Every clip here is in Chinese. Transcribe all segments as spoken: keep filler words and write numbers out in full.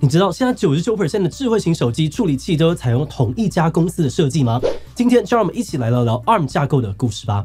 你知道现在 百分之九十九 的智慧型手机处理器都采用同一家公司的设计吗？今天就让我们一起来聊聊 A R M 架构的故事吧。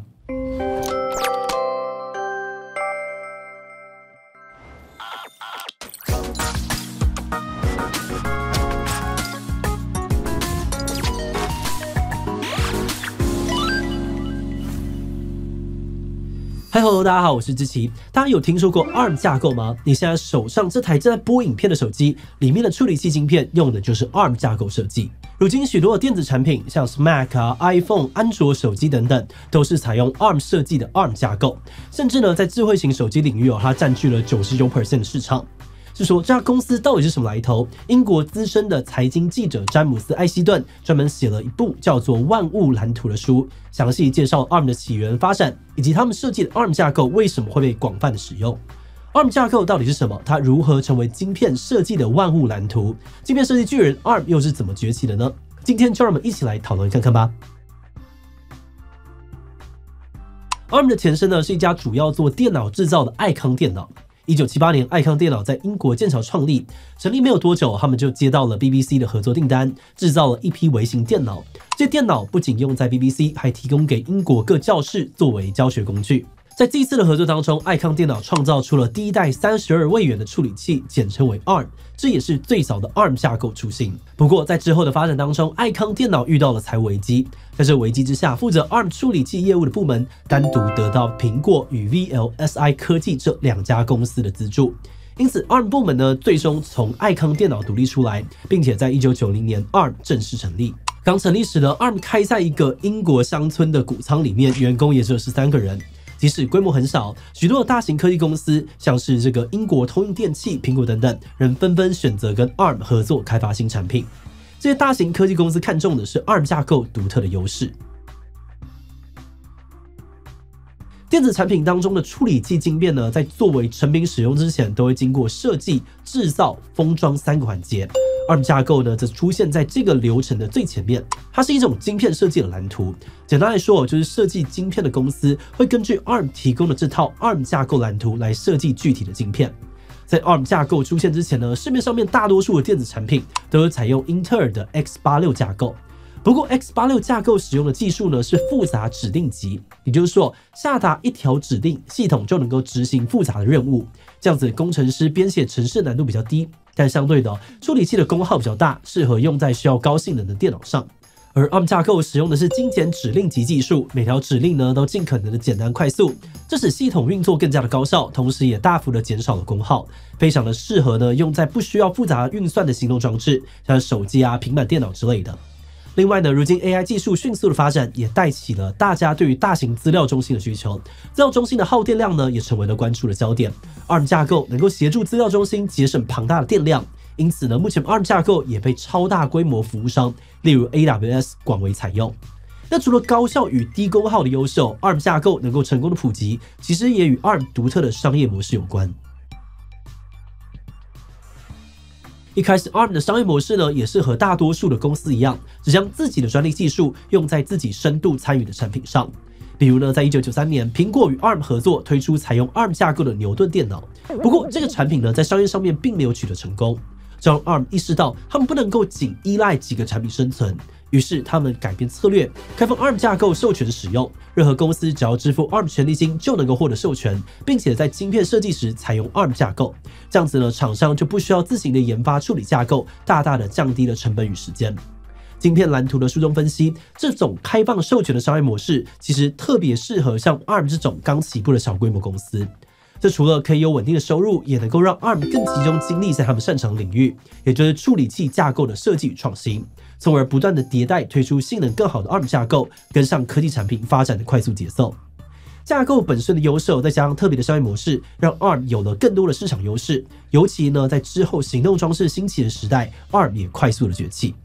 嗨 ，Hello， 大家好，我是志奇。大家有听说过 A R M 架构吗？你现在手上这台正在播影片的手机，里面的处理器晶片用的就是 A R M 架构设计。如今许多的电子产品，像是 Mac 啊、iPhone、安卓手机等等，都是采用 A R M 设计的 A R M 架构。甚至呢，在智慧型手机领域哦，它占据了 百分之九十九 的市场。是说这家公司到底是什么来头？英国资深的财经记者詹姆斯·艾希顿专门写了一部叫做《万物蓝图》的书，详细介绍 A R M 的起源、发展，以及他们设计的 A R M 架构为什么会被广泛的使用。A R M 架构到底是什么？它如何成为晶片设计的万物蓝图？晶片设计巨人 A R M 又是怎么崛起的呢？今天就让我们一起来讨论看看吧。A R M 的前身呢是一家主要做电脑制造的爱康电脑。一九七八年，爱康电脑在英国剑桥创立，成立没有多久，他们就接到了 B B C 的合作订单，制造了一批微型电脑。这些电脑不仅用在 B B C， 还提供给英国各教室作为教学工具。在这一次的合作当中，爱康电脑创造出了第一代三十二位元的处理器，简称为 A R M， 这也是最早的 A R M 架构雏形。不过在之后的发展当中，爱康电脑遇到了财务危机，在这危机之下，负责 A R M 处理器业务的部门单独得到苹果与 V L S I 科技这两家公司的资助。因此 A R M 部门呢，最终从爱康电脑独立出来，并且在一九九零年 A R M 正式成立。刚成立时呢 ，A R M 开在一个英国乡村的谷仓里面，员工也只有十三个人。即使规模很小，许多的大型科技公司，像是这个英国通用电气、苹果等等，人纷纷选择跟 A R M 合作开发新产品。这些大型科技公司看重的是 A R M 架构独特的优势。电子产品当中的处理器晶片呢，在作为成品使用之前，都会经过设计、制造、封装三个环节。A R M 架构呢，则出现在这个流程的最前面。它是一种晶片设计的蓝图。简单来说，就是设计晶片的公司会根据 A R M 提供的这套 A R M 架构蓝图来设计具体的晶片。在 A R M 架构出现之前呢，市面上面大多数的电子产品都是采用英特尔的 X 八十六 架构。不过 X 八十六 架构使用的技术呢是复杂指令集，也就是说下达一条指令，系统就能够执行复杂的任务。这样子工程师编写程式难度比较低，但相对的处理器的功耗比较大，适合用在需要高性能的电脑上。而 A R M 架构使用的是精简指令集技术，每条指令呢都尽可能的简单快速，这使系统运作更加的高效，同时也大幅的减少了功耗，非常的适合呢用在不需要复杂运算的行动装置，像手机啊、平板电脑之类的。另外呢，如今 A I 技术迅速的发展，也带起了大家对于大型资料中心的需求。资料中心的耗电量呢，也成为了关注的焦点。A R M 架构能够协助资料中心节省庞大的电量，因此呢，目前 A R M 架构也被超大规模服务商，例如 A W S 广为采用。那除了高效与低功耗的优秀 ，A R M 架构能够成功的普及，其实也与 A R M 独特的商业模式有关。一开始 A R M 的商业模式呢，也是和大多数的公司一样，只将自己的专利技术用在自己深度参与的产品上。比如呢，在一九九三年，苹果与 A R M 合作推出采用 A R M 架构的牛顿电脑。不过这个产品呢，在商业上面并没有取得成功，这让 A R M 意识到他们不能够仅依赖几个产品生存。于是他们改变策略，开放 A R M 架构授权使用，任何公司只要支付 A R M 权利金就能够获得授权，并且在晶片设计时采用 A R M 架构。这样子呢，厂商就不需要自行的研发处理架构，大大的降低了成本与时间。晶片蓝图的书中分析，这种开放授权的商业模式，其实特别适合像 A R M 这种刚起步的小规模公司。这除了可以有稳定的收入，也能够让 A R M 更集中精力在他们擅长领域，也就是处理器架构的设计与创新，从而不断的迭代推出性能更好的 A R M 架构，跟上科技产品发展的快速节奏。架构本身的优秀，再加上特别的商业模式，让 A R M 有了更多的市场优势。尤其呢，在之后行动装置兴起的时代 ，A R M 也快速的崛起。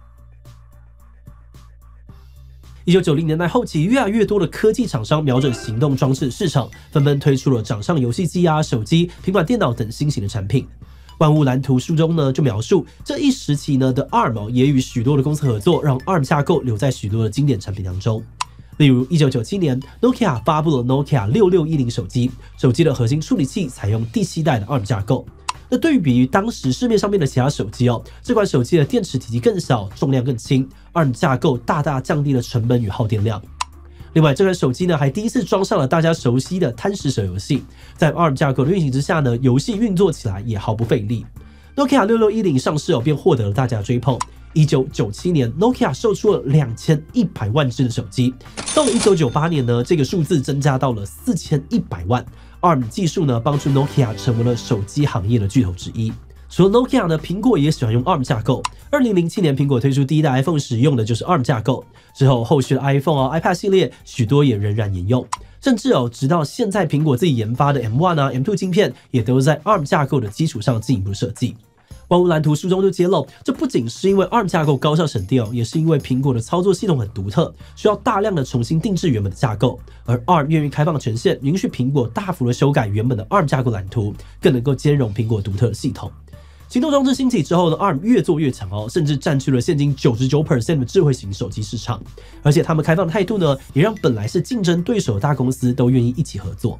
一九九零年代后期，越来越多的科技厂商瞄准行动装置市场，纷纷推出了掌上游戏机啊、手机、平板电脑等新型的产品。万物蓝图书中呢，就描述这一时期呢的 A R M 也与许多的公司合作，让 A R M 架构留在许多的经典产品当中。例如一九九七年 Nokia 发布了 Nokia 六六一零手机，手机的核心处理器采用第七代的 A R M 架构。 那对比于当时市面上面的其他手机哦，这款手机的电池体积更小，重量更轻 ，A R M 架构大大降低了成本与耗电量。另外，这款手机呢还第一次装上了大家熟悉的贪食蛇游戏，在 A R M 架构的运行之下呢，游戏运作起来也毫不费力。Nokia 六六一零上市哦，便获得了大家追捧。一九九七年 ，Nokia 售出了两千一百万只的手机，到了一九九八年呢，这个数字增加到了四千一百万。A R M 技术呢，帮助 Nokia 成为了手机行业的巨头之一。除了 Nokia 呢，苹果也喜欢用 A R M 架构。二零零七年，苹果推出第一代 iPhone 时用的就是 A R M 架构。之后，后续的 iPhone 啊、iPad 系列许多也仍然沿用，甚至哦，直到现在，苹果自己研发的 M 一 啊、M 二 晶片也都在 A R M 架构的基础上进一步设计。万物蓝图书中就揭露，这不仅是因为 A R M 架构高效省电哦，也是因为苹果的操作系统很独特，需要大量的重新定制原本的架构。而 A R M 愿意开放权限，允许苹果大幅的修改原本的 A R M 架构蓝图，更能够兼容苹果独特的系统。行动装置兴起之后呢 ，A R M 越做越强哦，甚至占据了现今 百分之九十九 的智慧型手机市场。而且他们开放的态度呢，也让本来是竞争对手的大公司都愿意一起合作。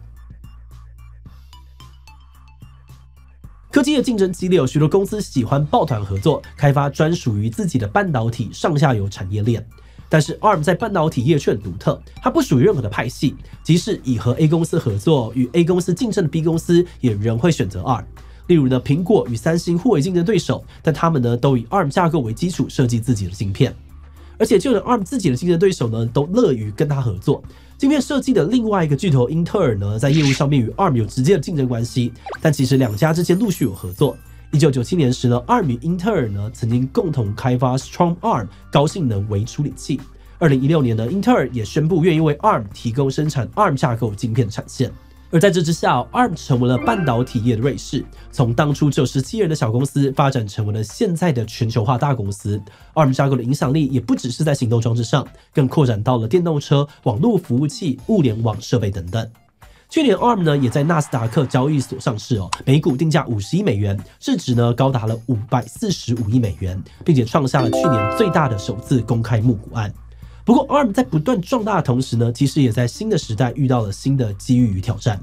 科技的竞争激烈，有许多公司喜欢抱团合作，开发专属于自己的半导体上下游产业链。但是 A R M 在半导体业却很独特，它不属于任何的派系，即使已和 A 公司合作，与 A 公司竞争的 B 公司也仍会选择 A R M。例如呢，苹果与三星互为竞争对手，但他们呢都以 A R M 架构为基础设计自己的晶片，而且就连 A R M 自己的竞争对手呢都乐于跟他合作。晶片设计的另外一个巨头英特尔呢，在业务上面与 A R M 有直接的竞争关系，但其实两家之间陆续有合作。一九九七年时呢 ，A R M 与英特尔呢曾经共同开发 Strong A R M 高性能微处理器。二零一六年呢，英特尔也宣布愿意为 A R M 提供生产 A R M 架构晶片的产线。而在这之下 ，A R M 成为了半导体业的瑞士，从当初只有十七人的小公司发展成为了现在的全球化大公司。A R M 架构的影响力也不只是在行动装置上，更扩展到了电动车、网络服务器、物联网设备等等。去年 A R M 呢也在纳斯达克交易所上市哦，每股定价五十亿美元，市值呢高达了五百四十五亿美元，并且创下了去年最大的首次公开募股案。不过 A R M 在不断壮大的同时呢，其实也在新的时代遇到了新的机遇与挑战。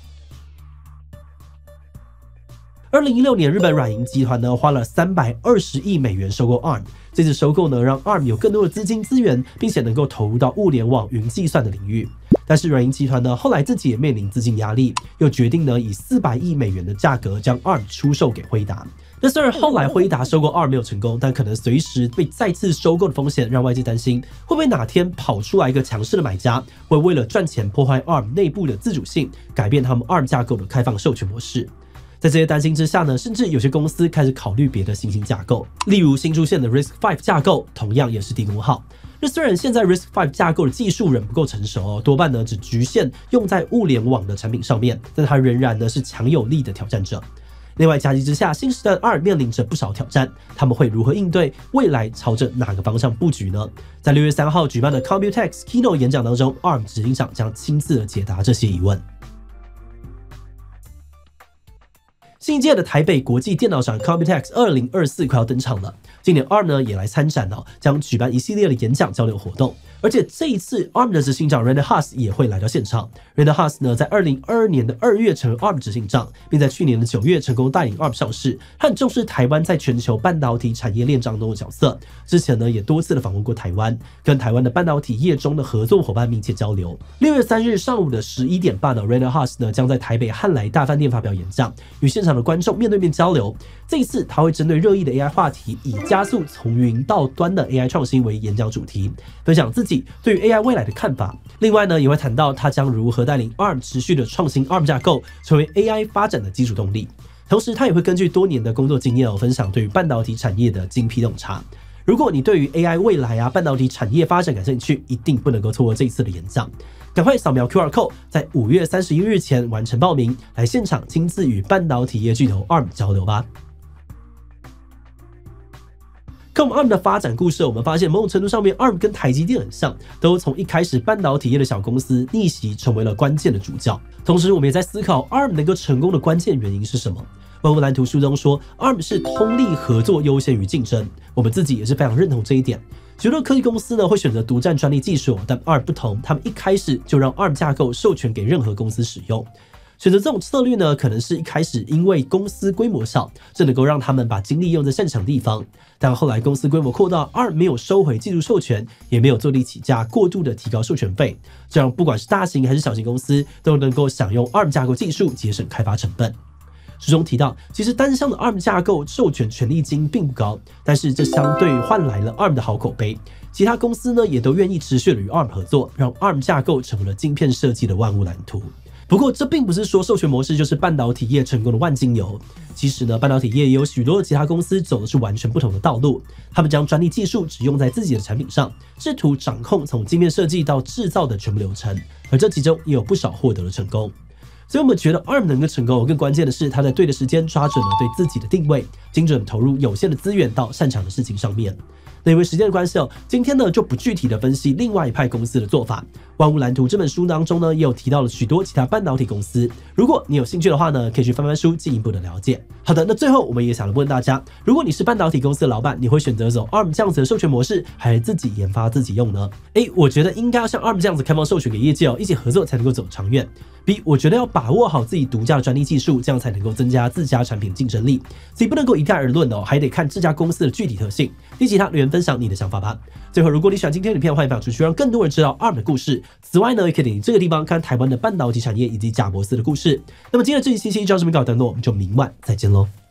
二零一六年，日本软银集团呢花了三百二十亿美元收购 A R M。这次收购呢，让 A R M 有更多的资金资源，并且能够投入到物联网、云计算的领域。但是软银集团呢，后来自己也面临资金压力，又决定呢以四百亿美元的价格将 A R M 出售给辉达。那虽然后来辉达收购 A R M 没有成功，但可能随时被再次收购的风险让外界担心，会不会哪天跑出来一个强势的买家，会为了赚钱破坏 A R M 内部的自主性，改变他们 A R M 架构的开放授权模式。在这些担心之下呢，甚至有些公司开始考虑别的新兴架构，例如新出现的 R I S C 五 架构，同样也是低功耗。那虽然现在 R I S C 五 架构的技术仍不够成熟哦，多半呢只局限用在物联网的产品上面，但它仍然呢是强有力的挑战者。另外，夹击之下，新时代的 A R M 面临着不少挑战，他们会如何应对？未来朝着哪个方向布局呢？在六月三号举办的 Computex Keynote 演讲当中 ，A R M 执行长将亲自解答这些疑问。新一届的台北国际电脑展 Computex 二零二四快要登场了，今年 A R M 呢也来参展哦，将举办一系列的演讲交流活动。而且这一次 A R M 的执行长 Randall Haas 也会来到现场。Randall Haas 呢，在二零二二年的二月成为 A R M 执行长，并在去年的九月成功带领 A R M 上市。他很重视台湾在全球半导体产业链当中的角色。之前呢，也多次的访问过台湾，跟台湾的半导体业中的合作伙伴密切交流。六月三日上午的十一点半呢 ，Randall Haas 呢将在台北汉来大饭店发表演讲，与现场的观众面对面交流。这一次他会针对热议的 A I 话题，以加速从云到端的 A I 创新为演讲主题，分享自己对于 A I 未来的看法。另外呢，也会谈到他将如何带领 A R M 持续的创新 A R M 架构，成为 A I 发展的基础动力。同时，他也会根据多年的工作经验哦，分享对于半导体产业的精辟洞察。如果你对于 A I 未来啊半导体产业发展感兴趣，一定不能够错过这一次的演讲。赶快扫描 Q R code， 在五月三十一日前完成报名，来现场亲自与半导体业巨头 A R M 交流吧。看我们 A R M 的发展故事，我们发现某种程度上面 A R M 跟台积电很像，都从一开始半导体业的小公司逆袭成为了关键的主角。同时，我们也在思考 A R M 能够成功的关键原因是什么。万物蓝图书中说 ，A R M 是通力合作优先于竞争，我们自己也是非常认同这一点。许多科技公司呢会选择独占专利技术，但 A R M 不同，他们一开始就让 A R M 架构授权给任何公司使用。 选择这种策略呢，可能是一开始因为公司规模小，这能够让他们把精力用在擅长地方。但后来公司规模扩大 ，A R M 没有收回技术授权，也没有坐地起价，过度的提高授权费，这样不管是大型还是小型公司都能够享用 A R M 架构技术，节省开发成本。书中提到，其实单项的 A R M 架构授权权利金并不高，但是这相对换来了 A R M 的好口碑。其他公司呢也都愿意持续的与 A R M 合作，让 A R M 架构成为了晶片设计的万物蓝图。不过，这并不是说授权模式就是半导体业成功的万金油。其实呢，半导体业也有许多的其他公司走的是完全不同的道路。他们将专利技术只用在自己的产品上，试图掌控从晶片设计到制造的全部流程，而这其中也有不少获得了成功。所以我们觉得 A R M 能够成功，更关键的是他在对的时间抓准了对自己的定位，精准投入有限的资源到擅长的事情上面。那因为时间的关系哦，今天呢就不具体的分析另外一派公司的做法。万物蓝图这本书当中呢，也有提到了许多其他半导体公司。如果你有兴趣的话呢，可以去翻翻书进一步的了解。好的，那最后我们也想问大家，如果你是半导体公司的老板，你会选择走 A R M 这样子的授权模式，还是自己研发自己用呢？诶，我觉得应该要像 A R M 这样子开放授权给业界哦，一起合作才能够走长远。B， 我觉得要把握好自己独家的专利技术，这样才能够增加自家产品竞争力。所以不能够一概而论哦，还得看这家公司的具体特性。第其他留言分享你的想法吧。最后，如果你喜欢今天的影片，欢迎分享出去，让更多人知道 A R M 的故事。此外呢，也可以点这个地方看台湾的半导体产业以及贾伯斯的故事。那么今天的这期信息就到这边告一段落，我们就明晚再见喽。